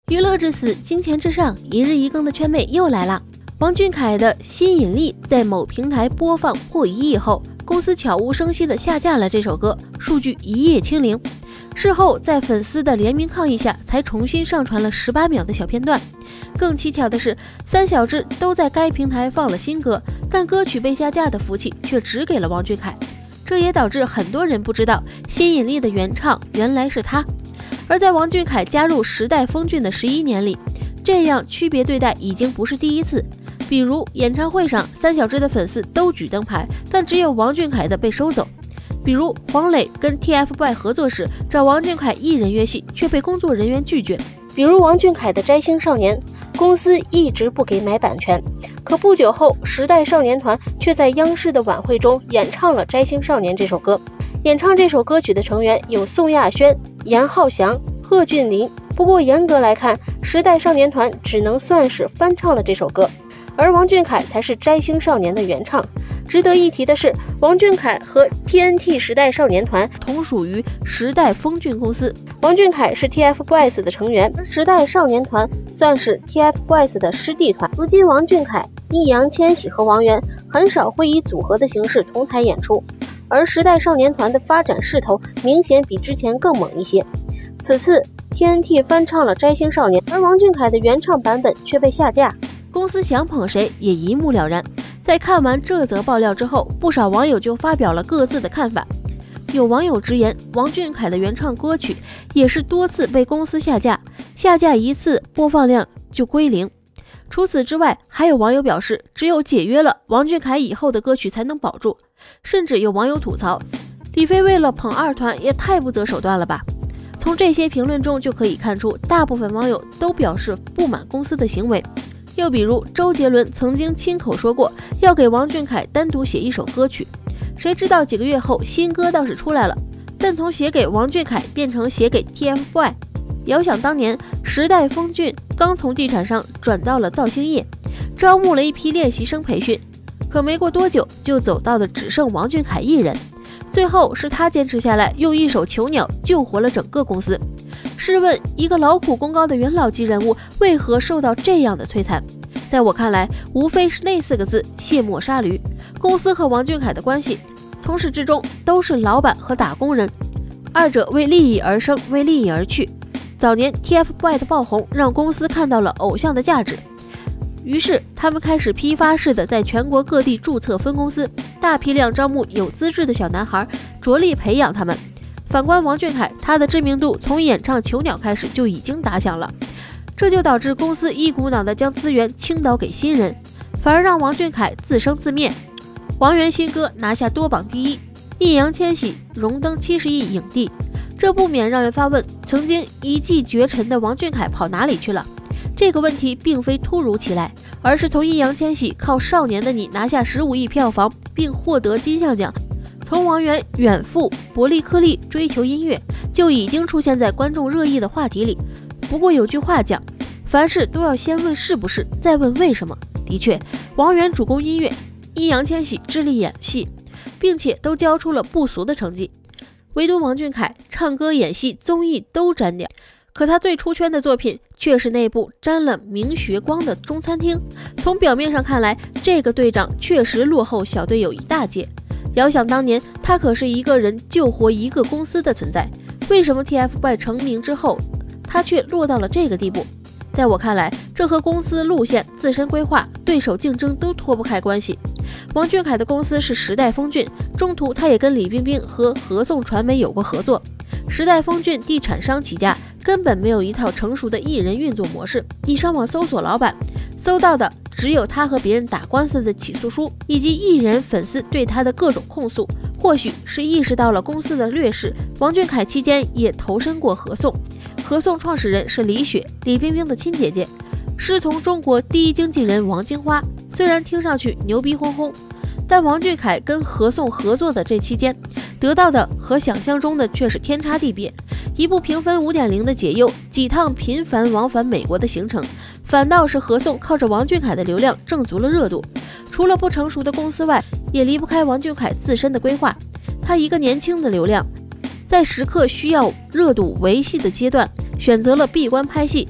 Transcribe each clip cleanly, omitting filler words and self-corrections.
娱乐至死，金钱至上，一日一更的圈妹又来了。王俊凯的《吸引力》在某平台播放破1亿后，公司悄无声息地下架了这首歌，数据一夜清零。事后在粉丝的联名抗议下，才重新上传了18秒的小片段。更蹊跷的是，三小只都在该平台放了新歌，但歌曲被下架的福气却只给了王俊凯。这也导致很多人不知道《吸引力》的原唱原来是他。而在王俊凯加入时代峰峻的11年里，这样区别对待已经不是第一次。比如演唱会上，三小只的粉丝都举灯牌，但只有王俊凯的被收走。比如黄磊跟 TFBOYS 合作时，找王俊凯一人约戏，却被工作人员拒绝。比如王俊凯的《摘星少年》，公司一直不给买版权，可不久后，时代少年团却在央视的晚会中演唱了《摘星少年》这首歌。演唱这首歌曲的成员有宋亚轩、严浩翔、贺峻霖。不过严格来看，时代少年团只能算是翻唱了这首歌，而王俊凯才是《摘星少年》的原唱。值得一提的是，王俊凯和 TNT 时代少年团同属于时代峰峻公司。王俊凯是 TFBOYS 的成员，时代少年团算是 TFBOYS 的师弟团。如今王俊凯、易烊千玺和王源很少会以组合的形式同台演出，而时代少年团的发展势头明显比之前更猛一些。此次 TNT 翻唱了《摘星少年》，而王俊凯的原唱版本却被下架，公司想捧谁也一目了然。在看完这则爆料之后，不少网友就发表了各自的看法。有网友直言，王俊凯的原唱歌曲也是多次被公司下架，下架一次播放量就归零。除此之外，还有网友表示，只有解约了，王俊凯以后的歌曲才能保住。甚至有网友吐槽，李飞为了捧二团也太不择手段了吧。从这些评论中就可以看出，大部分网友都表示不满公司的行为。又比如周杰伦曾经亲口说过要给王俊凯单独写一首歌曲，谁知道几个月后新歌倒是出来了，但从写给王俊凯变成写给 TFBOYS。 遥想当年，时代峰峻刚从地产商转到了造星业，招募了一批练习生培训，可没过多久就走到的只剩王俊凯一人。最后是他坚持下来，用一首《囚鸟》救活了整个公司。试问一个劳苦功高的元老级人物为何受到这样的摧残？在我看来，无非是那4个字：卸磨杀驴。公司和王俊凯的关系从始至终都是老板和打工人，二者为利益而生，为利益而去。早年 TFBOYS 的爆红让公司看到了偶像的价值，于是他们开始批发式的在全国各地注册分公司，大批量招募有资质的小男孩，着力培养他们。反观王俊凯，他的知名度从演唱《囚鸟》开始就已经打响了，这就导致公司一股脑的将资源倾倒给新人，反而让王俊凯自生自灭。王源新歌拿下多榜第1，易烊千玺荣登70亿影帝，这不免让人发问：曾经一骑绝尘的王俊凯跑哪里去了？这个问题并非突如其来，而是从易烊千玺靠《少年的你》拿下15亿票房并获得金像奖，从王源远赴伯利克利追求音乐，就已经出现在观众热议的话题里。不过有句话讲，凡事都要先问是不是，再问为什么。的确，王源主攻音乐，易烊千玺致力演戏，并且都交出了不俗的成绩。唯独王俊凯唱歌演戏综艺都沾点，可他最出圈的作品却是那部沾了名学光的中餐厅。从表面上看来，这个队长确实落后小队友一大截。遥想当年，他可是一个人救活一个公司的存在，为什么 TFBOYS 成名之后，他却落到了这个地步？在我看来，这和公司路线、自身规划、对手竞争都脱不开关系。王俊凯的公司是时代峰峻，中途他也跟李冰冰和合颂传媒有过合作。时代峰峻地产商起家，根本没有一套成熟的艺人运作模式。你上网搜索老板，搜到的只有他和别人打官司的起诉书，以及艺人粉丝对他的各种控诉。或许是意识到了公司的劣势，王俊凯期间也投身过合颂。合颂创始人是李雪，李冰冰的亲姐姐，师从中国第一经纪人王金花。虽然听上去牛逼哄哄，但王俊凯跟合颂合作的这期间，得到的和想象中的却是天差地别。一部评分 5.0 的解忧，几趟频繁往返美国的行程，反倒是合颂靠着王俊凯的流量挣足了热度。除了不成熟的公司外，也离不开王俊凯自身的规划。他一个年轻的流量，在时刻需要热度维系的阶段，选择了闭关拍戏，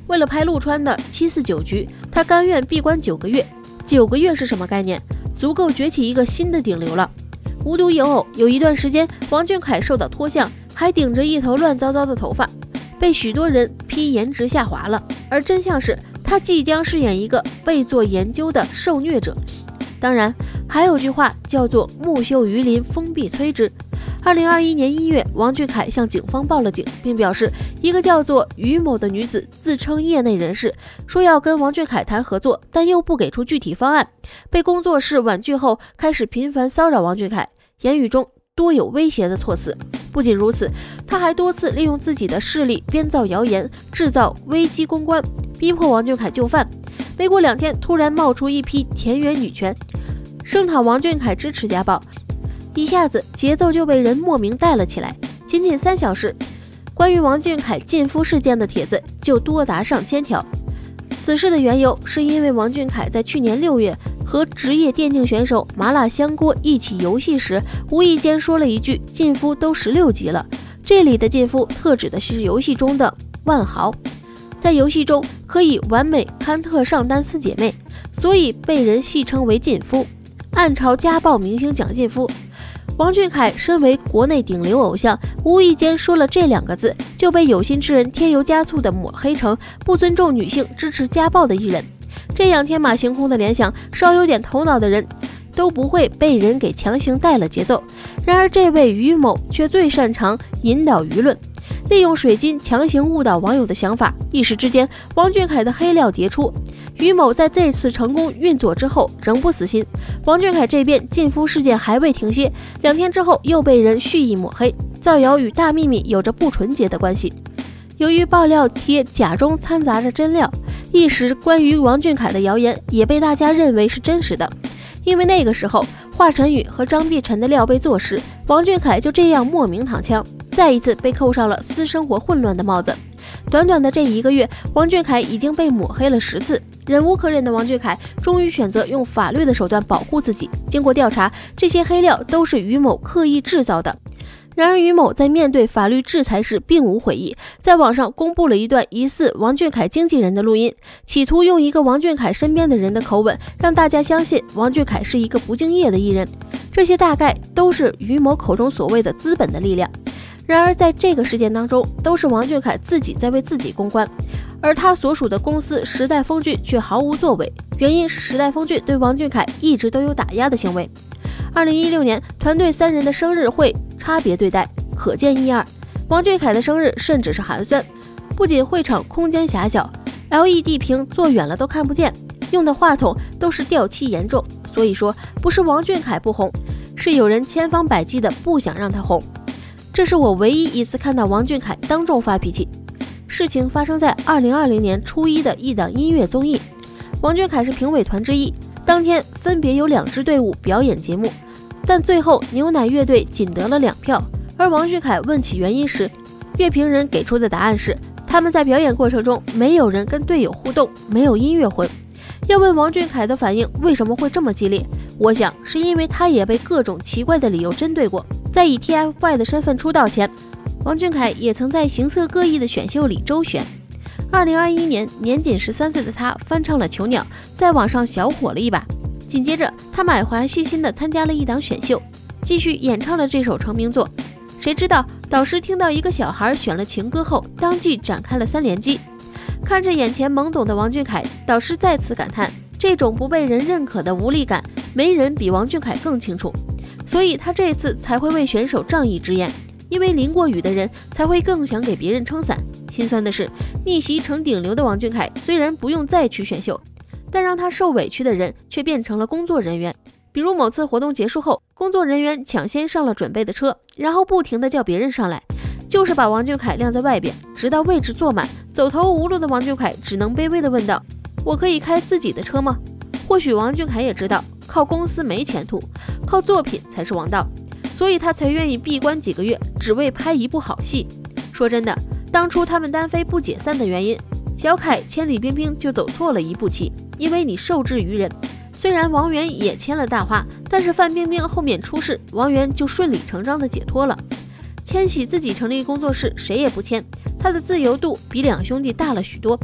为了拍陆川的749局，他甘愿闭关9个月。9个月是什么概念？足够崛起一个新的顶流了。无独有偶，有一段时间，王俊凯受到脱相，还顶着一头乱糟糟的头发，被许多人批颜值下滑了。而真相是，他即将饰演一个被做研究的受虐者。当然，还有句话叫做木秀于林，风必摧之。2021年1月，王俊凯向警方报了警，并表示一个叫做于某的女子自称业内人士，说要跟王俊凯谈合作，但又不给出具体方案。被工作室婉拒后，开始频繁骚扰王俊凯，言语中多有威胁的措辞。不仅如此，他还多次利用自己的势力编造谣言，制造危机公关，逼迫王俊凯就范。没过2天，突然冒出一批田园女权，声讨王俊凯支持家暴，一下子节奏就被人莫名带了起来。仅仅3小时，关于王俊凯禁夫事件的帖子就多达上千条。此事的缘由是因为王俊凯在去年6月和职业电竞选手麻辣香锅一起游戏时，无意间说了一句禁夫都16级了。这里的禁夫特指的是游戏中的万豪，在游戏中可以完美堪特上单4姐妹，所以被人戏称为禁夫，暗嘲家暴明星蒋劲夫。王俊凯身为国内顶流偶像，无意间说了这2个字，就被有心之人添油加醋的抹黑成不尊重女性、支持家暴的艺人。这样天马行空的联想，稍有点头脑的人都不会被人给强行带了节奏。然而这位于某却最擅长引导舆论，利用水军强行误导网友的想法。一时之间，王俊凯的黑料迭出。于某在这次成功运作之后仍不死心，王俊凯这边禁夫事件还未停歇，2天之后又被人蓄意抹黑，造谣与大秘密有着不纯洁的关系。由于爆料贴假中掺杂着真料，一时关于王俊凯的谣言也被大家认为是真实的。因为那个时候华晨宇和张碧晨的料被坐实，王俊凯就这样莫名躺枪，再一次被扣上了私生活混乱的帽子。短短的这1个月，王俊凯已经被抹黑了10次。忍无可忍的王俊凯终于选择用法律的手段保护自己。经过调查，这些黑料都是于某刻意制造的。然而于某在面对法律制裁时并无悔意，在网上公布了一段疑似王俊凯经纪人的录音，企图用一个王俊凯身边的人的口吻让大家相信王俊凯是一个不敬业的艺人。这些大概都是于某口中所谓的资本的力量。然而在这个事件当中，都是王俊凯自己在为自己公关，而他所属的公司时代峰峻却毫无作为，原因是时代峰峻对王俊凯一直都有打压的行为。2016年，团队3人的生日会差别对待，可见一二。王俊凯的生日甚至是寒酸，不仅会场空间狭小， LED 屏坐远了都看不见，用的话筒都是掉漆严重。所以说，不是王俊凯不红，是有人千方百计的不想让他红。这是我唯一一次看到王俊凯当众发脾气。事情发生在2020年初1的一档音乐综艺，王俊凯是评委团之一。当天分别有2支队伍表演节目，但最后牛奶乐队仅得了2票。而王俊凯问起原因时，乐评人给出的答案是，他们在表演过程中没有人跟队友互动，没有音乐魂。要问王俊凯的反应为什么会这么激烈，我想是因为他也被各种奇怪的理由针对过。在以 TFBOYS 的身份出道前，王俊凯也曾在形色各异的选秀里周旋。2021年，年仅13岁的他翻唱了《囚鸟》，在网上小火了一把。紧接着，他满怀细心地参加了一档选秀，继续演唱了这首成名作。谁知道导师听到一个小孩选了情歌后，当即展开了3连击。看着眼前懵懂的王俊凯，导师再次感叹，这种不被人认可的无力感，没人比王俊凯更清楚。所以他这次才会为选手仗义直言，因为淋过雨的人才会更想给别人撑伞。心酸的是，逆袭成顶流的王俊凯虽然不用再去选秀，但让他受委屈的人却变成了工作人员。比如某次活动结束后，工作人员抢先上了准备的车，然后不停地叫别人上来，就是把王俊凯晾在外边，直到位置坐满，走投无路的王俊凯只能卑微地问道：“我可以开自己的车吗？”或许王俊凯也知道靠公司没前途，靠作品才是王道，所以他才愿意闭关几个月，只为拍一部好戏。说真的，当初他们单飞不解散的原因，小凯签李冰冰就走错了一步棋，因为你受制于人。虽然王源也签了大花，但是范冰冰后面出事，王源就顺理成章的解脱了。千玺自己成立工作室，谁也不签，他的自由度比2兄弟大了许多。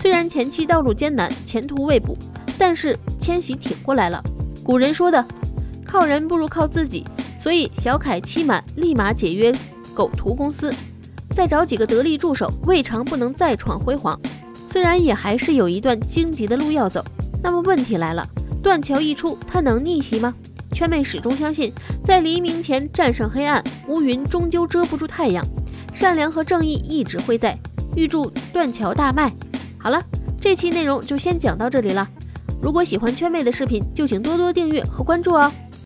虽然前期道路艰难，前途未卜，但是千玺挺过来了。古人说的靠人不如靠自己，所以小凯期满立马解约狗图公司，再找几个得力助手，未尝不能再创辉煌。虽然也还是有一段荆棘的路要走，那么问题来了，断桥一出，他能逆袭吗？圈妹始终相信，在黎明前战胜黑暗，乌云终究遮不住太阳，善良和正义一直会在。预祝断桥大卖。好了，这期内容就先讲到这里了。如果喜欢圈妹的视频，就请多多订阅和关注哦。